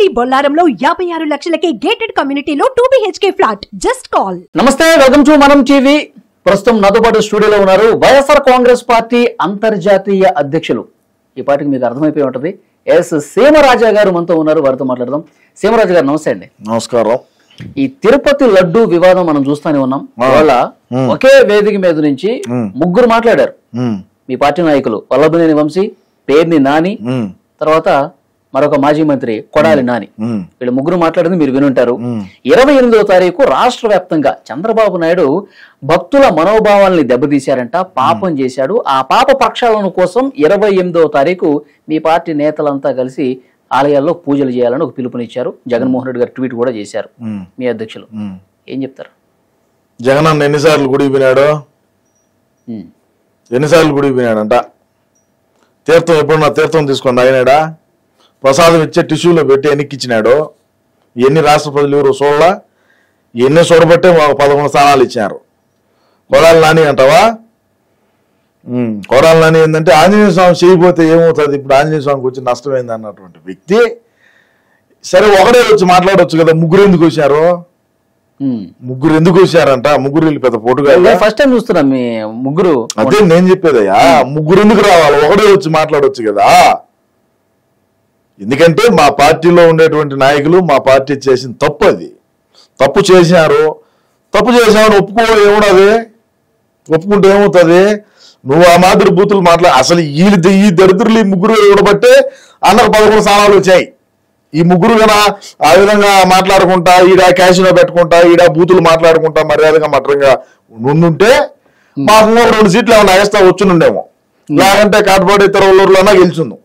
మీ బొల్లారంలో 56 లక్షలకే gated కమ్యూనిటీలో 2 BHK flat. Just call. నమస్తే, welcome to Manam TV. ప్రస్తుతం నాతో పాటు స్టూడియోలో ఉన్నారు వైఎస్ఆర్ కాంగ్రెస్ పార్టీ అంతర్జాతీయ అధ్యక్షులు. ఈ పార్టీకి మీకు అర్థమైపోయి ఉంటది, ఎస్ సీమరాజా గారు మనతో ఉన్నారు. వారితో మాట్లాడదాం. సీమరాజా గారు నమస్తే అండి. నమస్కారం. ఈ తిరుపతి లడ్డు వివాదం మనం చూస్తూనే ఉన్నాం. వాళ్ళ ఒకే వేదిక మీద నుంచి ముగ్గురు మాట్లాడారు. మీ పార్టీ నాయకులు వల్లభనేని వంశీ, పేర్ని నాని, తర్వాత మరొక మాజీ మంత్రి కొడాలి నాని. వీళ్ళు ముగ్గురు మాట్లాడింది మీరు వినుంటారు. 28వ తారీఖు రాష్ట్ర వ్యాప్తంగా చంద్రబాబు నాయుడు భక్తుల మనోభావాల్ని దెబ్బతీశారంట, పాపం చేశాడు. ఆ పాప ప్రక్షాళన కోసం 28వ తారీఖు మీ పార్టీ నేతలంతా కలిసి ఆలయాల్లో పూజలు చేయాలని ఒక పిలుపునిచ్చారు. జగన్మోహన్ రెడ్డి గారు ట్వీట్ కూడా చేశారు. మీ అధ్యక్షులు ఏం చెప్తారు? జగన్ అన్న ఎన్నిసార్లు గుడికి పోయినాడు, ఎన్నిసార్లు గుడికి పోయినాడంట. తీర్థం ఎప్పుడన్నా తీర్థం తీసుకొని తాగినాడా? ప్రసాదం ఇచ్చే టిష్యూలో పెట్టి ఎన్నికిచ్చినాడు. ఎన్ని రాష్ట్ర ప్రజలు ఎవరు చూడలా, ఎన్ని చూడబట్టే మాకు 11 స్థానాలు ఇచ్చినారు. కొడాలి నాని అంటావా? కొడాలి నాని ఏంటంటే ఆంజనేయ స్వామి చేయకపోతే ఏమవుతుంది, ఇప్పుడు ఆంజనేయ స్వామికి వచ్చి నష్టమైంది అన్నటువంటి వ్యక్తి. సరే, ఒకడే వచ్చి మాట్లాడవచ్చు కదా, ముగ్గురు ఎందుకు వచ్చారు? ముగ్గురు ఎందుకు వచ్చారంట? ముగ్గురు వీళ్ళు పెద్ద పోటుగా ఫస్ట్ టైం చూస్తున్నా మీ ముగ్గురు. అదే నేను చెప్పేదయ్యా, ముగ్గురు ఎందుకు రావాలి? ఒకడే వచ్చి మాట్లాడవచ్చు కదా. ఎందుకంటే మా పార్టీలో ఉండేటువంటి నాయకులు మా పార్టీ చేసిన తప్పు, అది తప్పు చేసినారు. తప్పు చేసినారు ఏమున్నది? ఒప్పుకుంటే ఏమవుతుంది? నువ్వు ఆ మాదిరి బూతులు అసలు ఈ దరిద్రులు ఈ ముగ్గురు ఇవ్వబట్టే అన్నకు 11 స్థానాలు వచ్చాయి. ఈ ముగ్గురు కన్నా ఆ విధంగా మాట్లాడుకుంటా, ఈడ క్యాషినో పెట్టుకుంటా, ఈడ బూతులు మాట్లాడుకుంటా మర్యాదగా మటరంగా నుండుంటే మాకు 2 సీట్లు ఏమన్నా ఎక్స్ట్రా వచ్చునుండేమో. లేకంటే కాటపాడు ఇతర ఊళ్ళోనా గెలిచింది.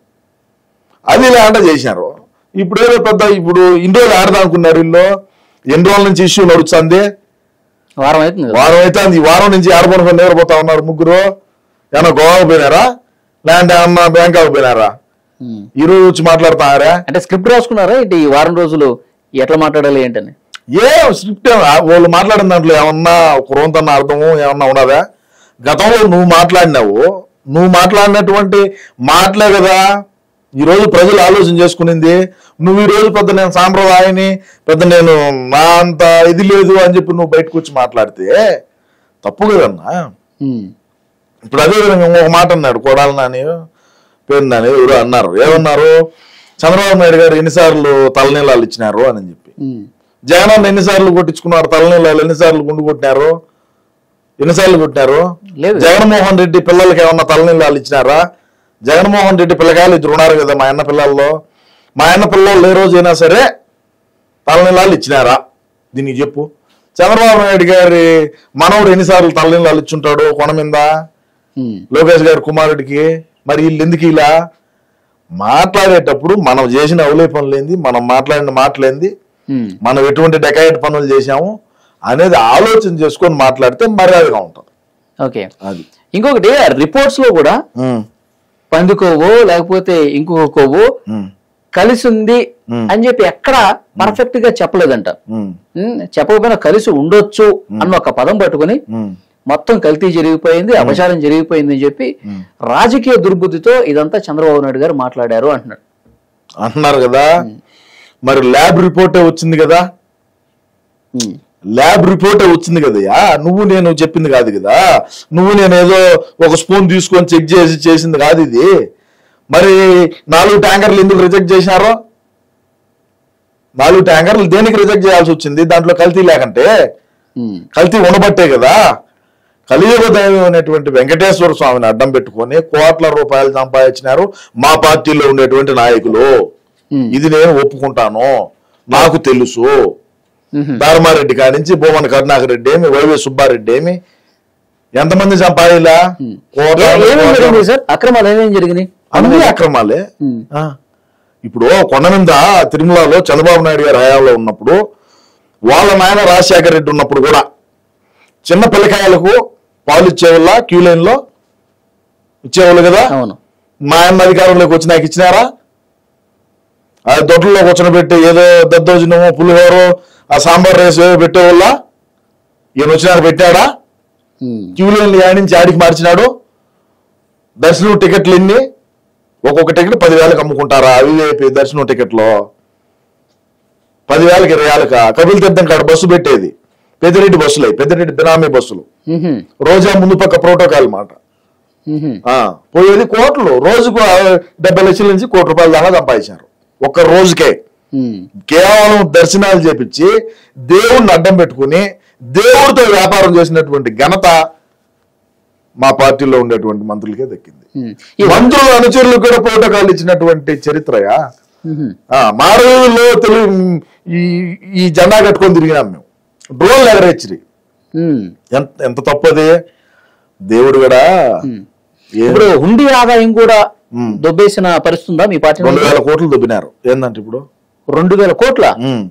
అది లేకుండా చేశారు. ఇప్పుడు ఏదో పెద్ద ఇప్పుడు ఇన్ని రోజులు ఆడదాం అనుకున్నారు వీళ్ళు. ఎన్ని రోజుల నుంచి ఇష్యూ నడుస్తుంది? వారం అవుతుంది. ఈ వారం నుంచి ఆడపడుకొని నిద్రపోతా ఉన్నారు ముగ్గురు. ఏమన్నా గోవాకు పోయినారా, లేదంటే ఏమన్నా బ్యాంకాకు పోయినారా? ఈ రోజు వచ్చి మాట్లాడుతున్నారా? అంటే స్క్రిప్ట్ రాసుకున్నారా ఇటు ఈ వారం రోజులు ఎట్లా మాట్లాడాలి ఏంటని? స్క్రిప్ట్ వాళ్ళు మాట్లాడిన దాంట్లో ఏమన్నా కురంతన్న అర్థము ఏమన్నా ఉన్నదా? గతంలో నువ్వు మాట్లాడినటువంటి మాటలే కదా ఈరోజు ప్రజలు ఆలోచన చేసుకునింది. నువ్వు ఈరోజు పెద్ద నేను సాంప్రదాయాన్ని పెద్ద నేను నా అంత ఇది లేదు అని చెప్పి నువ్వు బయటకు వచ్చి మాట్లాడితే తప్పు కదన్నా. ఇప్పుడు అదే విధంగా ఒక మాట అన్నాడు కొడాలి నాని, పేరు నాని ఎవరు అన్నారు. ఏమన్నారు? చంద్రబాబు నాయుడు గారు ఎన్నిసార్లు తలనీలాలు ఇచ్చినారు అని చెప్పి. జగన్ ఎన్నిసార్లు కొట్టించుకున్నారు తలనీలాలు? ఎన్నిసార్లు గుండు కొట్టినారు? ఎన్నిసార్లు కొట్టినారు? జగన్మోహన్ రెడ్డి పిల్లలకి ఏమన్నా తలనీలాలు ఇచ్చినారా? జగన్మోహన్ రెడ్డి పిల్లకాయలు 2 ఉన్నారు కదా మా అన్న పిల్లల్లో. మా అన్న పిల్లలు ఏ రోజైనా సరే తలనీలాలు ఇచ్చినారా? దీనికి చెప్పు. చంద్రబాబు నాయుడు గారి మనవుడు ఎన్నిసార్లు తలనీలాలు ఇచ్చుంటాడు కొండ మీద లోకేష్ గారి కుమారుడికి? మరి వీళ్ళు ఎందుకు ఇలా మాట్లాడేటప్పుడు మనం చేసిన అవలే పనులేంది, మనం మాట్లాడిన మాటలేంది, మనం ఎటువంటి డెకాయిట్ పనులు చేశాము అనేది ఆలోచన చేసుకొని మాట్లాడితే మర్యాదగా ఉంటుంది. ఓకే, అది ఇంకొకటి రిపోర్ట్స్ లో కూడా పంది కొవ్వు లేకపోతే ఇంకొక కొవ్వు కలిసి ఉంది అని చెప్పి ఎక్కడ పర్ఫెక్ట్ గా చెప్పలేదంట. చెప్పకపోయినా కలిసి ఉండొచ్చు అన్న ఒక పదం పట్టుకుని మొత్తం కల్తీ జరిగిపోయింది, అపచారం జరిగిపోయింది అని చెప్పి రాజకీయ దుర్బుద్ధితో ఇదంతా చంద్రబాబు నాయుడు గారు మాట్లాడారు అంటున్నారు కదా. మరి ల్యాబ్ రిపోర్టే వచ్చింది కదా, ల్యాబ్ రిపోర్టే వచ్చింది కదయ్యా. నువ్వు నేను చెప్పింది కాదు కదా, నువ్వు నేను ఏదో ఒక స్పూన్ తీసుకొని చెక్ చేసింది కాదు ఇది. మరి 4 ట్యాంకర్లు ఎందుకు రిజెక్ట్ చేసినారో? 4 ట్యాంకర్లు దేనికి రిజెక్ట్ చేయాల్సి వచ్చింది? దాంట్లో కల్తీ లేకంటే, కల్తీ ఉండబట్టే కదా. కలియుగ దైవం అనేటువంటి వెంకటేశ్వర స్వామిని అడ్డం పెట్టుకొని కోట్ల రూపాయలు సంపాదించినారు మా పార్టీలో ఉండేటువంటి నాయకులు. ఇది నేను ఒప్పుకుంటాను, నాకు తెలుసు. ధర్మారెడ్డి కాడి నుంచి భూమన కరుణాకర్ రెడ్డి ఏమి, వైవే సుబ్బారెడ్డి ఏమి, ఎంతమంది సంపాదిలా? అక్రమాలు ఏమేమి జరిగినాయి? అన్ని అక్రమాలే. ఇప్పుడు కొండ మీద తిరుమలలో చంద్రబాబు నాయుడు గారి హయాంలో ఉన్నప్పుడు, వాళ్ళ నాయన రాజశేఖర రెడ్డి ఉన్నప్పుడు కూడా చిన్న పిల్లకాయలకు పాలు ఇచ్చేవాళ్ళ, క్యూ లైన్ లో ఇచ్చేవాళ్ళు కదా. మా ఆయన అధికారంలోకి వచ్చి నాకు ఇచ్చినారా? ఆ దొడ్లలో కూర్చొని ఏదో దద్దోజనమో పులిహోరో ఆ సాంబార్ రైస్ పెట్టేవాళ్ళ? ఈయన వచ్చినాక పెట్టాడా? క్యూ లైన్ నుంచి ఆడికి మార్చినాడు. దర్శనం టికెట్లు ఎన్ని? ఒక్కొక్క టికెట్ 10,000కి అమ్ముకుంటారా? అవి దర్శనం టికెట్లో 10,000కి 20,000క కపిల్ తీర్థం కాడ బస్సు పెట్టేది, పెద్దిరెడ్డి బస్సులే, పెద్దిరెడ్డి బినామీ బస్సులు, రోజా ముందు పక్క ప్రోటోకాల్ మాట. పోయేది కోట్లు, రోజుకు 70 లక్షల నుంచి ₹1 కోటి దాకా సంపాదించారు ఒక్క రోజుకే. కేవలం దర్శనాలు చేపించి దేవుణ్ణి అడ్డం పెట్టుకుని దేవుడితో వ్యాపారం చేసినటువంటి ఘనత మా పార్టీలో ఉండేటువంటి మంత్రులకే దక్కింది. మంత్రులు అనుచరులు కూడా ప్రోటోకాల్ ఇచ్చినటువంటి చరిత్రయా. మారవీధుల్లో ఈ జెండా కట్టుకొని తిరిగినాం మేము, డ్రోన్లు ఎగరేచ్చిరి. ఎంత తప్పది. దేవుడు కూడా ఇప్పుడు హుండీ ఆదాయం కూడా దొబ్బేసిన పరిస్థితి ఉందా మీ పార్టీ? 2,000 కోట్లు దొబ్బినారు. ఏందంటే ఇప్పుడు 2,000 కోట్ల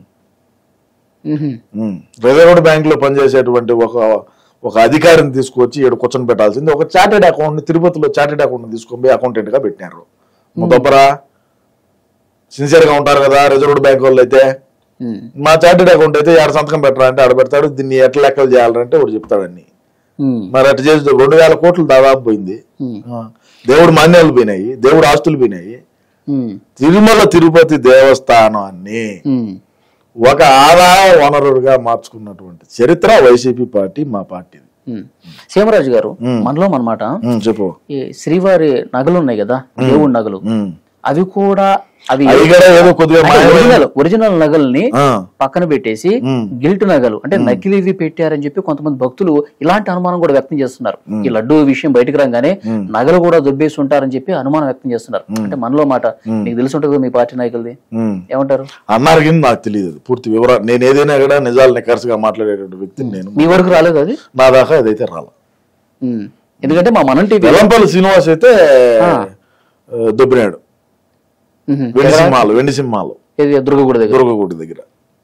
రిజర్వ్ బ్యాంక్ లో పనిచేసేటువంటి ఒక అధికారిని తీసుకొచ్చి ఇక్కడ కూర్చొని పెట్టాల్సింది. ఒక చార్టెడ్ అకౌంట్, తిరుపతిలో చార్టెడ్ అకౌంట్ తీసుకొని పోయి అకౌంటెంట్ గా పెట్టినారు. దొబ్బరా సిన్సియర్ గా ఉంటారు కదా రిజర్వ్ బ్యాంక్ వాళ్ళు అయితే. మా చార్టెడ్ అకౌంట్ అయితే ఆడ సంతకం పెట్టరా అంటే ఆడ పెడతాడు, దీన్ని ఎట్లా లెక్కలు చేయాలంటే వాడు చెప్తాడన్ని. మరి అట్లా చేసి 2,000 కోట్లు దాదాపు పోయింది. దేవుడు మాన్యాలు పోయినాయి, దేవుడు ఆస్తులు పోయినాయి. తిరుమల తిరుపతి దేవస్థానాన్ని ఒక ఆదాయ వనరుగా మార్చుకున్నటువంటి చరిత్ర వైసీపీ పార్టీ, మా పార్టీ. సీమరాజు గారు, మనలో అన్నమాట చెప్పు, ఈ శ్రీవారి నగలు ఉన్నాయి కదా, దేవుడి నగలు, అవి కూడా అవి ఒరిజినల్ నగల్ని పక్కన పెట్టేసి గిల్ట్ నగలు అంటే నకిలీవి పెట్టారని చెప్పి కొంతమంది భక్తులు ఇలాంటి అనుమానం కూడా వ్యక్తం చేస్తున్నారు. ఈ లడ్డు విషయం బయటకు రాగానే నగలు కూడా దొబ్బేసి ఉంటారని చెప్పి అనుమానం వ్యక్తం చేస్తున్నారు. అంటే మనలో మాట మీకు తెలిసి ఉంటుంది మీ పార్టీ నాయకులది, ఏమంటారు అన్నారు కానీ నాకు తెలియదు పూర్తి వివరాలు. నేను ఏదైనా కూడా నిజాలు నికర్సుగా మాట్లాడేటువంటి వ్యక్తిని నేను. మీ వరకు రాలేదు అది? నా దాకా అదైతే రాలేదు. ఎందుకంటే మా మనం టీవీ వెల్లంపల్లి శ్రీనివాస్ అయితే దొబ్బినాడు వెండి సింహాలు దుర్గగుడి దగ్గర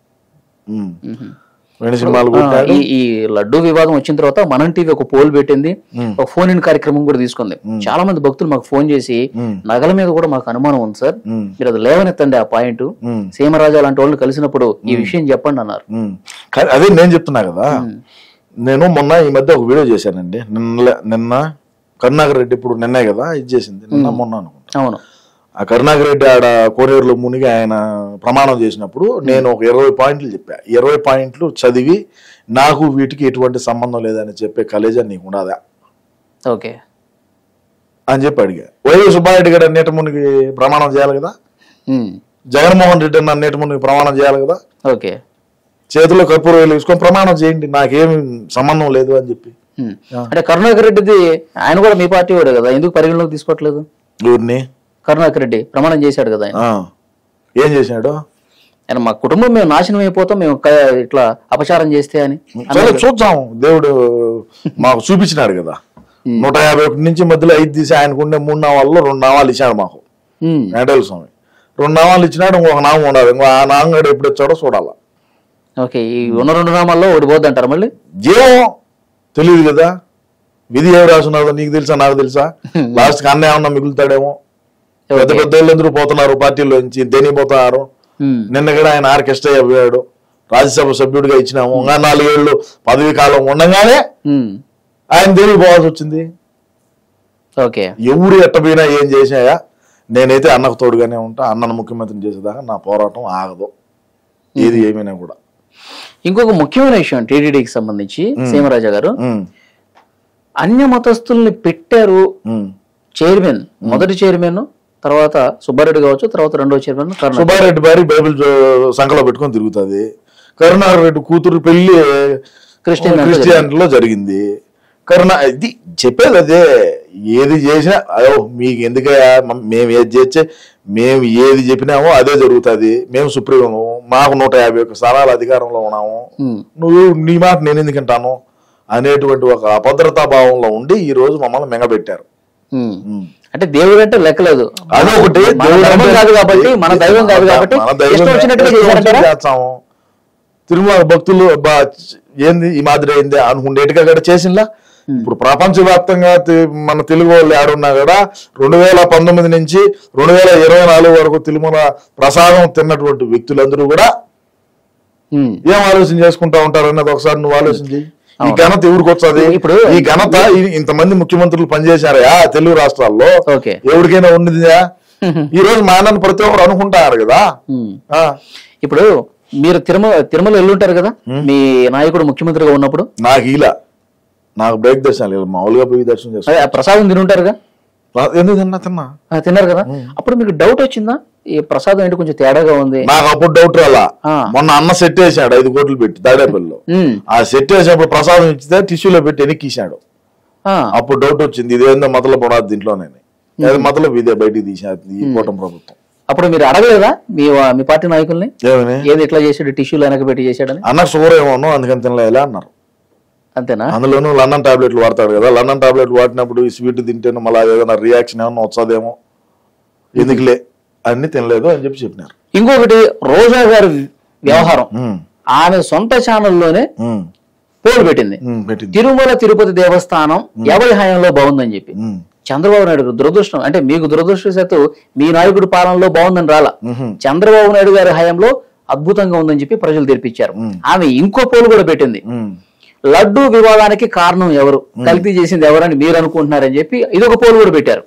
వెండి సింహాలు. ఈ లడ్డు వివాదం వచ్చిన తర్వాత మనం టీవీ ఒక పోల్ పెట్టింది, ఒక ఫోన్ ఇన్ కార్యక్రమం కూడా తీసుకుంది. చాలా మంది భక్తులు మాకు ఫోన్ చేసి నగల మీద కూడా మాకు అనుమానం ఉంది సార్, మీరు అది లేవనెత్తండి ఆ పాయింట్, సీమరాజా లాంటి వాళ్ళు కలిసినప్పుడు ఈ విషయం చెప్పండి అన్నారు. అదే నేను చెప్తున్నా కదా. నేను మొన్న ఈ మధ్య ఒక వీడియో చేశానండి. నిన్న కరుణాకర్ రెడ్డి, ఇప్పుడు నిన్నే కదా ఇది చేసింది, నిన్న మొన్న అనుకుంటా. అవును, ఆ కరుణాకర్ రెడ్డి ఆడ కోనేరులో మునిగి ఆయన ప్రమాణం చేసినప్పుడు నేను ఒక 20 పాయింట్లు చెప్పా. 20 పాయింట్లు చదివి నాకు వీటికి ఎటువంటి సంబంధం లేదని చెప్పే కలేజా నీకు ఉండదా ఓకే అని చెప్పి అడిగా. వైవి సుబ్బారెడ్డి గారు అన్నిటి మునిగి ప్రమాణం చేయాలి కదా, జగన్మోహన్ రెడ్డి అన్న అన్నిటి మునిగి ప్రమాణం చేయాలి కదా, ఓకే చేతిలో కర్పూరం వేసుకొని ప్రమాణం చేయండి, నాకేమి సంబంధం లేదు అని చెప్పి. అంటే కరుణాకర్ రెడ్డిది ఆయన కూడా మీ పార్టీ వాడు కదా, ఎందుకు పరిగణలోకి తీసుకోవట్లేదు? ఊరిని కరుణాకర్ రెడ్డి ప్రమాణం చేశాడు కదా ఆయన. ఏం చేశాడు? ఆయన మా కుటుంబం మేము నాశనం అయిపోతాం మేము ఇట్లా అపచారం చేస్తే అని. చూద్దాం, దేవుడు మాకు చూపించినాడు కదా. 151 నుంచి మధ్యలో 5 తీసి ఆయనకుండే 3 నామాల్లో 2 నామాలు ఇచ్చాడు మాకు వెంకటేశ్వర స్వామి. 2 నామాలు ఇచ్చినాడు, ఇంకొక నామం ఉండాలి. ఇంకో ఆ నామగాడు ఎప్పుడు ఇచ్చాడో చూడాలా. ఓకే, ఈ ఉన్న 2 నామాల్లో ఓడిపోద్ది అంటారు మళ్ళీ? జీవం తెలియదు కదా, విధి ఏమి రాసున్నదో నీకు తెలుసా నాకు తెలుసా? లాస్ట్ కి అన్న ఏమన్నా మిగులుతాడేమో. పెద్ద పెద్ద వాళ్ళందరూ పోతున్నారు పార్టీలోంచి, దేనికి పోతున్నారు. నిన్న కూడా ఆయన ఆర్కెస్ట్రా అయిపోయాడు, రాజ్యసభ సభ్యుడిగా ఇచ్చినాము. ఇంకా 4 ఏళ్ళు పదవి కాలం ఉండగానే ఆయన దేనికి పోవాల్సి వచ్చింది. ఎవరు ఎట్టపోయినా ఏం చేసినాయా, నేనైతే అన్నకు తోడుగానే ఉంటా. అన్నను ముఖ్యమంత్రిని చేసేదాకా నా పోరాటం ఆగదు, ఏది ఏమైనా కూడా. ఇంకొక ముఖ్యమైన విషయం టీటీడీకి సంబంధించి సీమరాజా గారు, అన్య మతస్థుల్ని పెట్టారు చైర్మన్, మొదటి చైర్మన్, తర్వాత సుబ్బారెడ్డి కావచ్చు, తర్వాత రెండో చైర్మన్ సుబ్బారెడ్డి భార్య బైబిల్ సంఖలో పెట్టుకొని తిరుగుతుంది. కరుణాకర్ రెడ్డి కూతురు పెళ్లి క్రిస్టియానిటీలో జరిగింది. ఇది చెప్పేది అదే, ఏది చేసినా అయ్యో మీకు ఎందుకయ్యా, మేము ఏది చెప్పినామో అదే జరుగుతుంది. మేము సుప్రీం, మాకు 151 స్థానాల అధికారంలో ఉన్నాము, నువ్వు నీ మాట నేను ఎందుకంటాను అనేటువంటి ఒక అభద్రతా భావంలో ఉండి ఈ రోజు మమ్మల్ని మెంగబెట్టారు. అంటే దేవుడు అంటే లెక్కలేదు, అదొకటి. కాదు కాబట్టి, మన దైవం కాదు కాబట్టి చేస్తాము. తిరుమల భక్తులు ఏంది ఈ మాదిరి అయింది అనుకుండేట్టుగా కూడా చేసిందా. ఇప్పుడు ప్రపంచవ్యాప్తంగా మన తెలుగు వాళ్ళు ఆడున్నా కూడా 2019 నుంచి 2024 వరకు తిరుమల ప్రసాదం తిన్నటువంటి వ్యక్తులందరూ కూడా ఏం ఆలోచన చేసుకుంటా ఉంటారు అన్నది ఒకసారి నువ్వు ఆలోచించి. ఈ ఘనత ఎవరికి వస్తుంది? ఇప్పుడు ఈ ఘనత ఇంతమంది ముఖ్యమంత్రులు పనిచేశారయా తెలుగు రాష్ట్రాల్లో, ఎవరికైనా ఉన్నదియా? ఈ రోజు మా అన్నను ప్రతి ఒక్కరు అనుకుంటారు కదా. ఇప్పుడు మీరు తిరుమల వెళ్ళుంటారు కదా మీ నాయకుడు ముఖ్యమంత్రిగా ఉన్నప్పుడు. నాకు బ్రేక్ దర్శనం లేదు, మామూలుగా పోయి దర్శనం చేస్తాను. ప్రసాదం తినుంటారుగా. ఎందుకు తిన్నారు కదా. అప్పుడు మీకు డౌట్ వచ్చిందా ఈ ప్రసాదం ఏంటి కొంచెం తేడాగా ఉంది? నాకు అప్పుడు డౌట్ రాలా. మొన్న అన్న సెట్ వేసాడు 5 కోట్లు పెట్టి తాడేపల్లిలో. ఆ సెట్ వేసినప్పుడు ప్రసాదం ఇచ్చితే టిష్యూలో పెట్టి ఎనికిసాడు. అప్పుడు డౌట్ వచ్చింది, ఇదేందో మొదలు పడదు దీంట్లోనే, మొదలు ఇదే బయటికి తీసాడు ఈ కూటమి ప్రభుత్వం. అప్పుడు మీరు అడగలేదా మీ పార్టీ నాయకుల్ని ఏది ఇట్లా చేసాడు టిష్యూలో వెనక పెట్టి చేశాడని? అన్న షుగర్ ఏమో అందుకని తినలేదా అన్నారు. అంతేనా? అందులోనూ లండన్ టాబ్లెట్లు వాడతాడు కదా, లండన్ టాబ్లెట్లు వాడినప్పుడు ఈ స్వీట్ తింటేనే మళ్ళీ ఏదైనా రియాక్షన్ ఏమన్నా వచ్చేదేమో, ఎందుకులే అన్ని తినలేదు అని చెప్పినారు. ఇంకొకటి రోజా గారి వ్యవహారం, ఆమె సొంత ఛానల్లోనే పోల్ పెట్టింది, తిరుమల తిరుపతి దేవస్థానం ఎవరి హయాంలో బాగుందని చెప్పి. చంద్రబాబు నాయుడు దురదృష్టం అంటే మీకు దురదృష్టవశాత్తు మీ నాయకుడి పాలనలో బాగుందని రాలా, చంద్రబాబు నాయుడు గారి హయాంలో అద్భుతంగా ఉందని చెప్పి ప్రజలు తెరిపించారు. ఆమె ఇంకో పోల్ కూడా పెట్టింది, లడ్డూ వివాదానికి కారణం ఎవరు, కల్తీ చేసింది ఎవరని మీరు అనుకుంటున్నారని చెప్పి ఇదొక పోల్ కూడా పెట్టారు.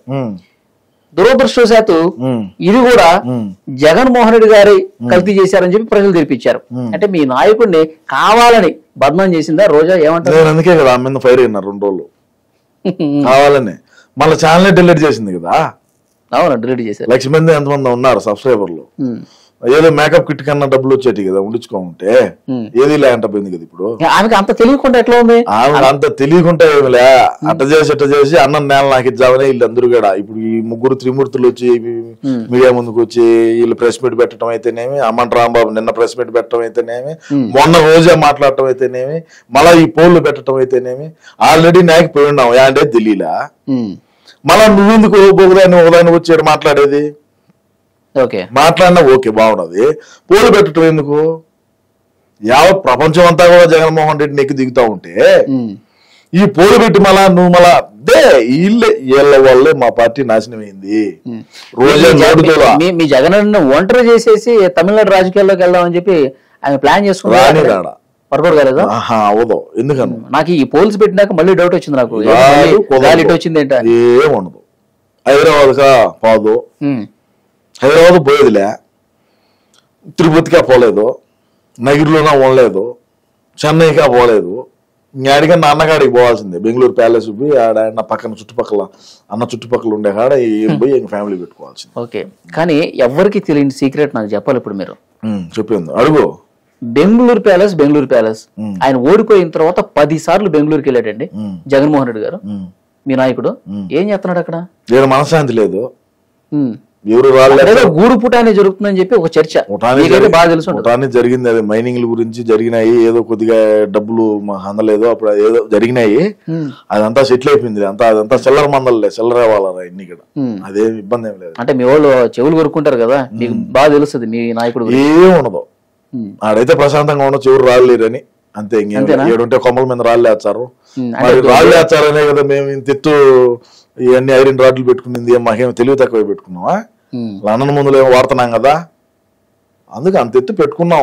దురదృష్టవశాత్తు ఇది కూడా జగన్మోహన్ రెడ్డి గారి కల్తీ చేశారని చెప్పి ప్రజలు తెరిపించారు. అంటే మీ నాయకుడిని కావాలని బద్నాం చేసిందా రోజా? ఏమంటారు? అందుకే కదా ఆమె మీద ఫైర్ అయినారు 2 రోజులు కావాలని. మళ్ళీ ఛానల్ డిలీట్ చేసింది కదా. అవునా, డిలీట్ చేశారు. 1,00,000 మంది ఎంతమంది ఉన్నారు సబ్స్క్రైబర్లు. ఏదో మేకప్ కిట్ కన్నా డబ్బులు వచ్చేటి కదా ఉండించుకోమంటే, ఏది లేకంట పోయింది కదా. ఇప్పుడు ఆమెకి అంత తెలియకుండా ఎట్లా ఉంది? ఆమె అంత తెలియకుండా ఏమిలే, అట్ట చేసి అన్నం నేల నాకు ఇద్దామని వీళ్ళందరూ కూడా. ఇప్పుడు ఈ 3 త్రిమూర్తులు వచ్చి మీడియా ముందుకు వచ్చి వీళ్ళు ప్రెస్ మీట్ పెట్టడం అయితేనేమి, అమ్మంట రాంబాబు నిన్న ప్రెస్ మీట్ పెట్టడం అయితేనేమి, మొన్న రోజే మాట్లాడటం అయితేనేమి, మళ్ళా ఈ పోల్లు పెట్టడం అయితేనేమి, ఆల్రెడీ నాకు పోయి ఉన్నాం అంటే తెలియలా. మళ్ళా నువ్వెందుకు ఒకదాన్ని వచ్చి మాట్లాడేది? మాట్లాడినా ఓకే బాగున్నది, పోలు పెట్టడం ఎందుకు? యావత్ ప్రపంచం అంతా కూడా జగన్మోహన్ రెడ్డి నెక్కి దిగుతా ఉంటే ఈ పోలు పెట్టి మళ్ళా నువ్వు మళ్ళా వీళ్ళ వల్లే మా పార్టీ నాశనం అయింది. రోజా మీ జగన్ ఒంటరి చేసేసి తమిళనాడు రాజకీయాల్లోకి వెళ్దామని చెప్పి ఆయన ప్లాన్ చేసుకున్నాడు. వర్కౌట్ కాలేదా? అవదు. ఎందుకన్నా నాకు ఈ పోల్స్ పెట్టినాక మళ్ళీ డౌట్ వచ్చింది. నాకు వచ్చింది ఏంట? ఏముండదు. హైదరాబాద్ కా పోదు, హైదరాబాద్ పోయేదిలే, తిరుపతిగా పోలేదు, నగిరిలోనా ఉండలేదు, చెన్నైగా పోలేదు, ఇంకాడిగా అన్నగాడికి పోవాల్సిందే. బెంగళూరు ప్యాలెస్ పోయి ఆడ పక్కన చుట్టుపక్కల ఉండే కాడ పోయి ఫ్యామిలీ పెట్టుకోవాల్సింది. ఓకే, కానీ ఎవరికి తెలియని సీక్రెట్ నాకు చెప్పాలి ఇప్పుడు మీరు. చెప్పింది అడుగు. బెంగళూరు ప్యాలెస్ ఆయన ఓడిపోయిన తర్వాత 10 సార్లు బెంగళూరుకి వెళ్ళాడండి జగన్మోహన్ రెడ్డి గారు. మీ నాయకుడు ఏం చేస్తున్నాడు అక్కడ? మనశ్శాంతి లేదు, ఎవరు గూడు పుటాన్ని జరుగుతుందని చెప్పి ఒక చర్చ బాగా తెలుసు. జరిగింది అది మైనింగ్ గురించి జరిగినాయి, ఏదో కొద్దిగా డబ్బులు అందలేదు, అప్పుడు ఏదో జరిగినాయి, అదంతా సెటిల్ అయిపోయింది. అదంతా చిల్లర మందలే, చిల్లర వాళ్ళరా ఇన్ని కూడా, అదేం ఇబ్బంది ఏం లేదు. అంటే మీ వాళ్ళు చెవులు కొరుక్కుంటారు కదా, మీకు బాగా తెలుస్తుంది మీ నాయకుడు. ఏం ఉండదు ఆడైతే, ప్రశాంతంగా ఉండదు, చెవులు రాలేరని అంతే. ఏడుంటే కొమ్మల మీద రాళ్ళేస్తారు, రాళ్ళేస్తారనే కదా మేము ఇంత ఇవన్నీ ఐరన్ రాడ్లు పెట్టుకునింది. మాకేమో తెలివి తక్కువ పెట్టుకున్నావా? లండన్ ముందులో ఏమో వాడుతున్నాం కదా, అందుకే అంత ఎత్తు పెట్టుకున్నాం.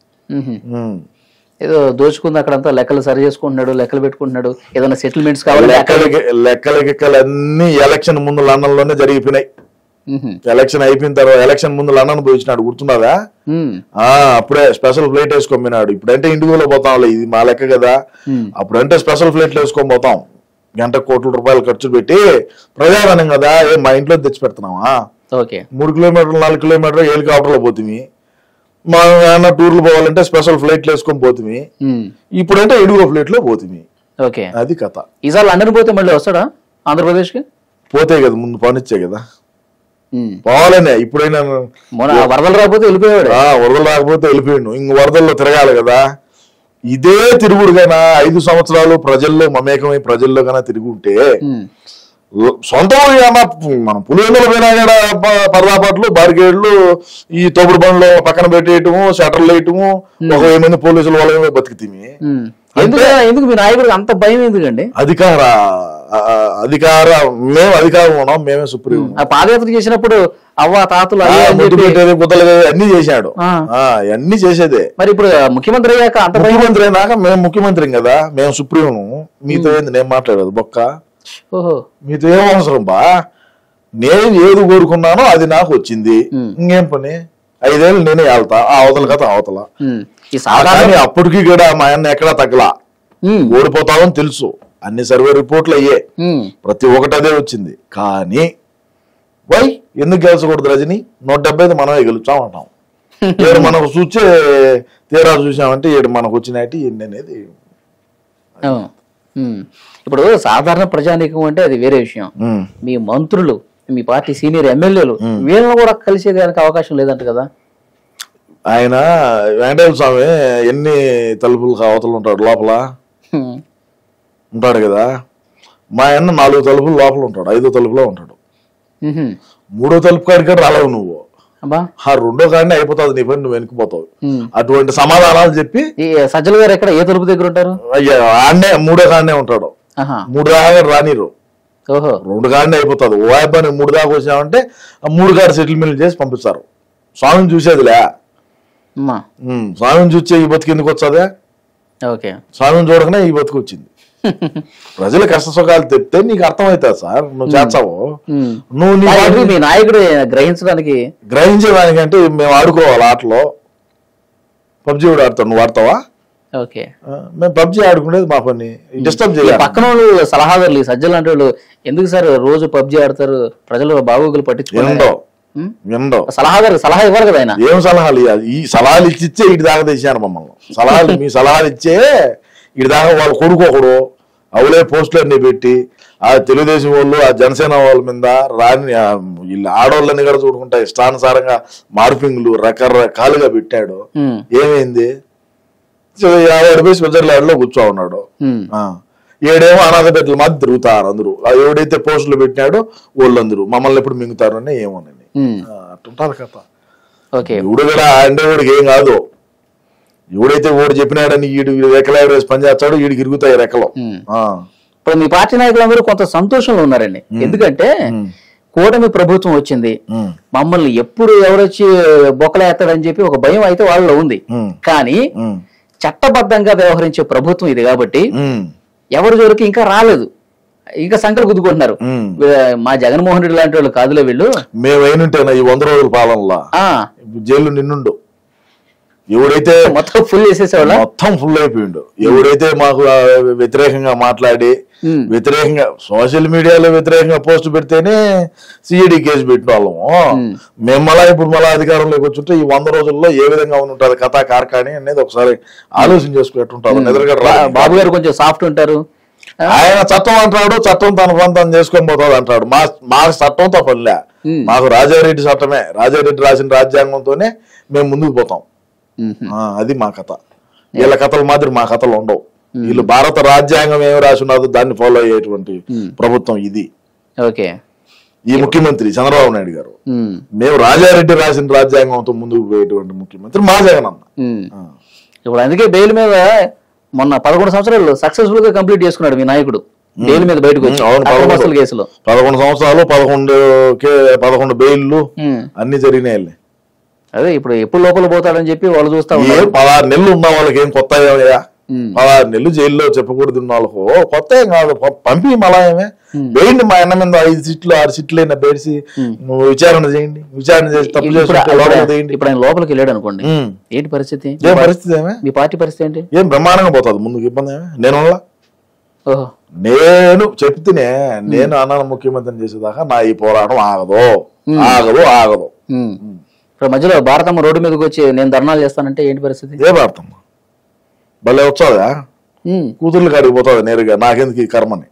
ఏదో దోచుకుంది అక్కడంతా, లెక్కలు సరి చేసుకుంటున్నాడు, లెక్కలు పెట్టుకుంటున్నాడు, ఏదైనా సెటిల్మెంట్స్ కావాలి. లెక్కలు అన్ని ఎలక్షన్ ముందు లండన్ లోనే జరిగిపోయినాయి. ఎలక్షన్ అయిపోయిన తర్వాత ఎలక్షన్ ముందు లండన్ పోయినాడు, గుర్తున్నదా? అప్పుడే స్పెషల్ ఫ్లైట్ వేసుకొని పోయినాడు. ఇప్పుడంటే ఇండిగోలో పోతాం, ఇది మా లెక్క కదా. అప్పుడంటే స్పెషల్ ఫ్లైట్లు వేసుకొని పోతాం, గంటకు కోట్ల రూపాయలు ఖర్చు పెట్టి. ప్రజాధనం కదా, మా ఇంట్లో తెచ్చి పెడుతున్నావా? 3 కిలోమీటర్లు 4 కిలోమీటర్లు హెలికాప్టర్ లో పోతుంది. మా ఏమన్నా టూర్లు పోవాలంటే స్పెషల్ ఫ్లైట్లు వేసుకొని పోతుంది. ఇప్పుడంటే ఎడుగో ఫ్లైట్ లో పోతుంది. అది కథ. ఈసారి లండన్ పోతే మళ్ళీ వస్తాడా ఆంధ్రప్రదేశ్ కి? పోతే కదా ముందు పనిచ్చే కదా, పోవాలనే. ఇప్పుడైనా వరదలు రాకపోతే వెళ్ళిపోయాడు. వరదలు రాకపోతే వెళ్ళిపోయాడు, ఇంక వరదల్లో తిరగాలి కదా. ఇదే తిరుగుడుగానా 5 సంవత్సరాలు ప్రజల్లో మమేకమై ప్రజల్లో కన్నా తిరుగుంటే, సొంత మనం పులివెందులు పోయినా కూడా పరదాపాట్లు, బారికేడ్లు, ఈ తోపుడు బండ్లు పక్కన పెట్టేయటము, షటర్లు వేయటము, 1,000 మంది పోలీసులు వాళ్ళ బతికితీమి. ఎందుకు మీ నాయకుడికి అంత భయం ఎందుకండి? మేము అధికారం ఉన్నాం, మేమే సుప్రీం. పాదయాత్ర చేసినప్పుడు అవ్వ తాతలు పెట్టేది, బుద్ధలు అన్ని చేశాడు, అన్ని చేసేదే. మరి ఇప్పుడు ముఖ్యమంత్రి అయ్యాక అంత ముఖ్యమంత్రి అయినాక మేము ముఖ్యమంత్రి కదా, మేము సుప్రీం. మీతో ఏంది నేను మాట్లాడదు బొక్క, మీతో ఏం అవసరం బా? నేను ఏది కోరుకున్నానో అది నాకు వచ్చింది, ఇంకేం పని? 5 ఏళ్ళు నేనే వెళ్తా, ఆ అవతల కథ అవతల. ఈ సాధారణ కానీ అప్పటికి కూడా మా అన్న ఎక్కడా తగ్గలా, ఓడిపోతామని తెలుసు, అన్ని సర్వే రిపోర్ట్లు అయ్యే, ప్రతి ఒక్కటి అదే వచ్చింది. కానీ వై ఎందుకు గెలిచకూడదు రజని? 175 మనమే గెలుచాం అంటాం. ఏడు మనకు చూచే తీరా చూసామంటే ఏడు మనకు వచ్చినట్టు ఎన్ని అనేది. ఇప్పుడు సాధారణ ప్రజానీకం అంటే అది వేరే విషయం. మీ మంత్రులు, మీ పార్టీ సీనియర్ ఎమ్మెల్యేలు వీళ్ళని కూడా కలిసేదానికి అవకాశం లేదంట కదా. ఆయన వెంకటేశ్వర స్వామి ఎన్ని తలుపులు అవతలు ఉంటాడు, లోపల ఉంటాడు కదా. మా అన్న 4 తలుపులు లోపల ఉంటాడు, 5వ తలుపులో ఉంటాడు. 3వ తలుపు కాడికి రాలేవు నువ్వు, ఆ 2వ కాడినే అయిపోతుంది నీ పని, నువ్వు వెనుకపోతావు. అటువంటి సమాధానాలు చెప్పి సజ్జల గారు ఎక్కడ ఏ తలుపు దగ్గర ఉంటారు? అయ్యా ఆడనే 3వ కాడనే ఉంటాడు. 3 దాకా రానిరు, 2 కాడనే అయిపోతుంది. ఓ అబ్బాయి 3 దాకా వచ్చామంటే 3 కాడ సెటిల్మెంట్ చేసి పంపిస్తారు. స్వామిని చూసేదిలే, స్వామిని చూసే ఈ బతుకు ఎందుకు వచ్చాదే? స్వామిని చూడకనే ఈ బతుకు వచ్చింది. ప్రజల కష్ట సుఖాలు తెప్పితే నీకు అర్థమవుతుంది సార్, నువ్వు చేస్తావు. నువ్వు మీ నాయకుడు గ్రహించేదానికంటే మేము ఆడుకోవాలి ఆటలో. పబ్జి కూడా ఆడతావు, నువ్వు ఆడతావా? మేము పబ్జి ఆడుకునేది మా పని, డిస్టర్బ్ చేయాలి. పక్కన వాళ్ళు సలహాదారులు సజ్జలు అంటే వాళ్ళు ఎందుకు సార్ రోజు పబ్జి ఆడతారు, ప్రజలు బాగోగులు పట్టించుకుంటారు, సలహాదారు సలహా ఇవ్వాలి కదా ఆయన. ఏం సలహాలు ఇవ్వాలి? ఈ సలహాలు ఇచ్చిచ్చే ఇటు దాకా తెచ్చాను మమ్మల్ని. సలహాలు మీ సలహాలు ఇచ్చే ఇటు దాకా వాళ్ళు కొడుకోకూడదు, అవులే పోస్టులన్నీ పెట్టి ఆ తెలుగుదేశం వాళ్ళు ఆ జనసేన వాళ్ళ మీద రాని వీళ్ళు ఆడవాళ్ళని కూడా చూడుకుంటా ఇష్టానుసారంగా మార్పింగ్లు రకరకాలుగా పెట్టాడు. ఏమైంది? 50 రూపాయలు స్విట్జర్లాండ్ లో కూర్చో ఉన్నాడు. 7 అనాథ బిడ్డల మధ్య తిరుగుతారు అందరూ. ఎవడైతే పోస్టులు పెట్టినాడో వాళ్ళందరూ మమ్మల్ని ఎప్పుడు మింగుతారు అని ఏమోనండి, అట్టుంటారు కథ. ఎవడు కూడా అంటే వాడికి ఏం కాదు, ఎవడైతే ఓడి చెప్పినాడని వీడు రెక్కల ఎవరేసి పని చేస్తాడు, వీడికి ఇరుగుతాయి రెక్కలు. ఇప్పుడు మీ పార్టీ నాయకులందరూ కొంత సంతోషంలో ఉన్నారండి. ఎందుకంటే కూటమి ప్రభుత్వం వచ్చింది, మమ్మల్ని ఎప్పుడు ఎవరొచ్చి బొక్కలేస్తాడని చెప్పి ఒక భయం అయితే వాళ్ళలో ఉంది. కానీ చట్టబద్ధంగా వ్యవహరించే ప్రభుత్వం ఇది కాబట్టి ఎవరి జోలికి ఇంకా రాలేదు, ఇంకా సంకలు గుద్దుకుంటున్నారు. మా జగన్మోహన్ రెడ్డి లాంటి వాళ్ళు కాదులే వీళ్ళు. మేమైనా ఈ 100 రోజుల పాలనలో జైలు నిన్నుండు. ఎవడైతే మొత్తం ఫుల్ చేసేసేవాళ్ళ, మొత్తం ఫుల్ అయిపోయిండు. ఎవడైతే మాకు వ్యతిరేకంగా మాట్లాడి వ్యతిరేకంగా సోషల్ మీడియాలో వ్యతిరేకంగా పోస్ట్ పెడితేనే సిఐడి కేసు పెట్టిన వాళ్ళము. మేము మళ్ళా ఇప్పుడు మళ్ళీ అధికారంలోకి వచ్చుంటే ఈ 100 రోజుల్లో ఏ విధంగా ఉంటుంది కథా కార్ఖాని అనేది ఒకసారి ఆలోచన చేసుకున్నట్టుంటారు. బాబు గారు కొంచెం సాఫ్ట్ ఉంటారు. ఆయన చట్టం అంటాడు, చట్టం తన పని చేసుకొని పోతుంది అంటాడు. మాకు చట్టంతో పనిలే, మాకు రాజారెడ్డి చట్టమే, రాజారెడ్డి రాసిన రాజ్యాంగంతోనే మేము ముందుకు పోతాం. అది మా కథ. వీళ్ళ కథలు మాదిరి మా కథలు ఉండవు. వీళ్ళు భారత రాజ్యాంగం ఏమి రాసి ఉన్నదో దాన్ని ఫాలో అయ్యేటువంటి ప్రభుత్వం ఇది. ఈ ముఖ్యమంత్రి చంద్రబాబు నాయుడు గారు, మేము రాజారెడ్డి రాసిన రాజ్యాంగంతో ముందుకు పోయేటువంటి ముఖ్యమంత్రి మా జగన్ అన్న. ఇప్పుడు అందుకే బెయిల్ మీద మొన్న 11 సంవత్సరాలు సక్సెస్ఫుల్ గా కంప్లీట్ చేసుకున్నాడు మీ నాయకుడు, బెయిల్ మీద బయటకు వచ్చి. 11 సంవత్సరాలు 11 బెయిల్లు అన్ని జరిగినాయి. అదే ఇప్పుడు ఎప్పుడు లోపల పోతాడని చెప్పి వాళ్ళు చూస్తా ఉన్నారు. 16 నెలలు ఉన్న వాళ్ళకి ఏం కొత్త 16 నెలలు జైల్లో చెప్పకూడదు ఉన్న వాళ్ళకు కొత్త ఏం కాదు, పంపి మలాయమే వేయండి. మా అన్న మీద 5 సీట్లు 6 సీట్లు అయినా పేర్చి విచారణ చేయండి, విచారణ చేసి తప్పు చేయండి. ఇప్పుడు ఆయన లోపలికి వెళ్ళాడు అనుకోండి, ఏంటి పరిస్థితి? ఏం పరిస్థితి ఏమే? మీ పార్టీ పరిస్థితి ఏంటి? ఏం బ్రహ్మాండంగా పోతుంది ముందుకు, ఇబ్బంది ఏమే? నేను చెప్తేనే నేను అన్న ముఖ్యమంత్రిని చేసేదాకా నా ఈ పోరాటం ఆగదు ఆగదు ఆగదు. ఇప్పుడు మధ్యలో భారతమ్మ రోడ్డు మీదకి వచ్చి నేను ధర్నాలు చేస్తానంటే ఏంటి పరిస్థితి? ఏ భారతమ్మ భలే వచ్చాదా, కూతుర్లు కాడికి పోతుంది నేరుగా, నాకెందుకు ఈ కర్మని.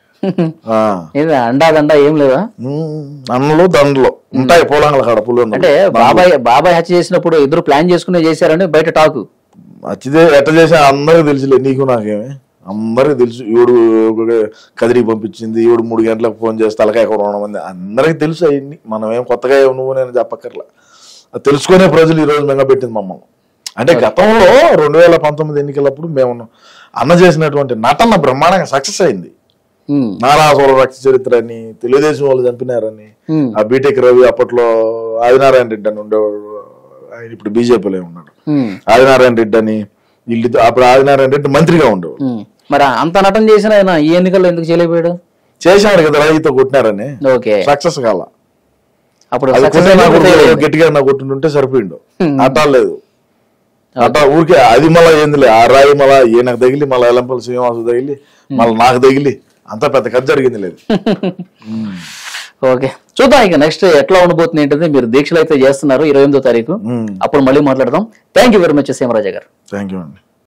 అండా దండా ఏం లేదా? అన్నలు దండలు ఉంటాయి పోలాంగల కాడ పుల్లు. అంటే బాబాయ్ హత్య చేసినప్పుడు ఇద్దరు ప్లాన్ చేసుకునే చేశారని బయట టాకు. హత్య ఎట్ట చేసా అందరికి తెలుసులే, నీకు నాకేమి అందరికి తెలుసు. ఈవిడు కదిరికి పంపించింది, ఈవిడు 3 గంటలకు ఫోన్ చేస్తే తలకాయ 200 మంది, అందరికి తెలుసు అవన్నీ. మనం ఏం కొత్తగా నువ్వు నేను చెప్పక్కర్లా, తెలుసుకునే ప్రజలు ఈ రోజు మెంగపెట్టింది మమ్మల్ని. అంటే గతంలో 2019 ఎన్నికలప్పుడు మేము అన్న చేసినటువంటి నటన బ్రహ్మాండంగా సక్సెస్ అయింది. నారాసుర రక్త చరిత్ర అని, తెలుగుదేశం వాళ్ళు చంపినారని, ఆ బీటెక్ రవి అప్పట్లో ఆదినారాయణ రెడ్డి అని ఉండేవాడు, ఆయన ఇప్పుడు బీజేపీలో ఉన్నాడు. ఆదినారాయణ రెడ్డి అని వీళ్ళు, అప్పుడు ఆదినారాయణ రెడ్డి మంత్రిగా ఉండేవాడు. మరి అంత నటన చేసిన ఆయన ఈ ఎన్నికల్లో ఎందుకు చేయలేకపోయాడు? చేశాడు కదా, రైతు కొట్టినారని సక్సెస్ కాల. అప్పుడు అది success కొంచెం అయినప్పుడు fail అయింది. గట్టిగా నా కొట్టుంటే సరిపోయిండు. అట్టాలేదు అట్లా ఊరికే అది మళ్ళా ఏందిలే ఆ రాయి మళ్ళా ఈయనకు తగిలి మళ్ళీ ఎలంపల్లి శ్రీనివాసు తగిలి మళ్ళీ నాకు తగిలి అంత పెద్ద కథ జరిగింది లేదు. ఓకే, చూద్దాం ఇక నెక్స్ట్ ఎట్లా ఉండబోతుంది ఏంటంటే. మీరు దీక్షలు అయితే చేస్తున్నారు 28వ తారీఖు, అప్పుడు మళ్ళీ మాట్లాడదాం. Thank you very much Seemaraja గారు. థ్యాంక్ యూ అండి.